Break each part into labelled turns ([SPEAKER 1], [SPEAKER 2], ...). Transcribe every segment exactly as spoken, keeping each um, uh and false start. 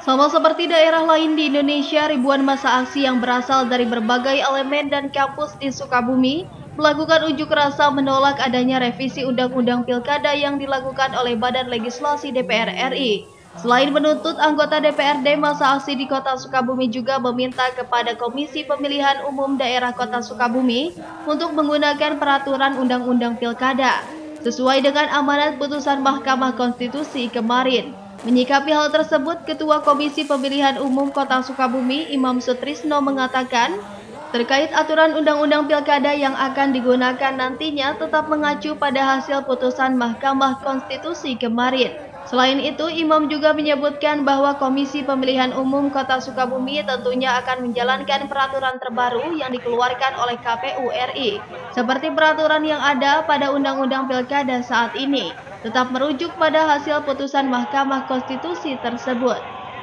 [SPEAKER 1] Sama seperti daerah lain di Indonesia, ribuan massa aksi yang berasal dari berbagai elemen dan kampus di Sukabumi melakukan unjuk rasa menolak adanya revisi Undang-Undang Pilkada yang dilakukan oleh Badan Legislasi D P R R I. Selain menuntut anggota D P R D, massa aksi di Kota Sukabumi juga meminta kepada Komisi Pemilihan Umum Daerah Kota Sukabumi untuk menggunakan peraturan Undang-Undang Pilkada sesuai dengan amanat putusan Mahkamah Konstitusi kemarin. Menyikapi hal tersebut, Ketua Komisi Pemilihan Umum Kota Sukabumi, Imam Sutrisno mengatakan, terkait aturan Undang-Undang Pilkada yang akan digunakan nantinya tetap mengacu pada hasil putusan Mahkamah Konstitusi kemarin. Selain itu, Imam juga menyebutkan bahwa Komisi Pemilihan Umum Kota Sukabumi tentunya akan menjalankan peraturan terbaru yang dikeluarkan oleh K P U R I, seperti peraturan yang ada pada Undang-Undang Pilkada saat ini, tetap merujuk pada hasil putusan Mahkamah Konstitusi tersebut.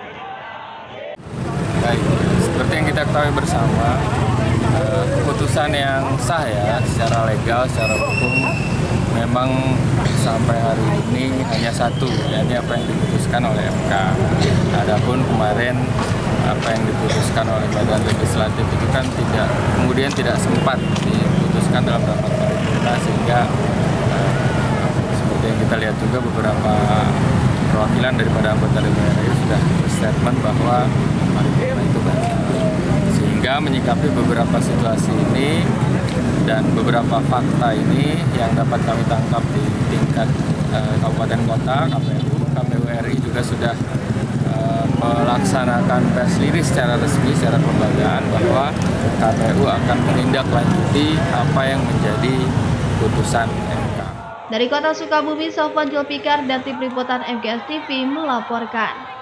[SPEAKER 2] Baik, seperti yang kita ketahui bersama, keputusan yang sah ya secara legal, secara hukum memang sampai hari ini hanya satu, yakni apa yang diputuskan oleh M K. Adapun kemarin apa yang diputuskan oleh Badan Legislatif itu kan tidak kemudian tidak sempat diputuskan dalam rapat paripurna, sehingga eh, seperti yang kita lihat juga beberapa perwakilan daripada anggota D P R R I sudah berstatement bahwa paripurna itu batal. Sehingga menyikapi beberapa situasi ini dan beberapa fakta ini yang dapat kami tangkap di tingkat eh, kabupaten kota, K P U, K P U R I juga sudah eh, melaksanakan press release secara resmi, secara kelembagaan bahwa K P U akan menindaklanjuti apa yang menjadi putusan M K.
[SPEAKER 1] Dari Kota Sukabumi, Sofwan Julfikar dan tim liputan M K S T V melaporkan.